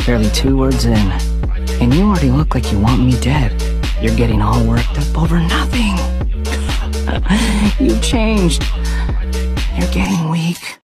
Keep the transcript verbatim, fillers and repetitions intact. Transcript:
barely two words in, and you already look like you want me dead. You're getting all worked up over nothing. You've changed. You're getting weak.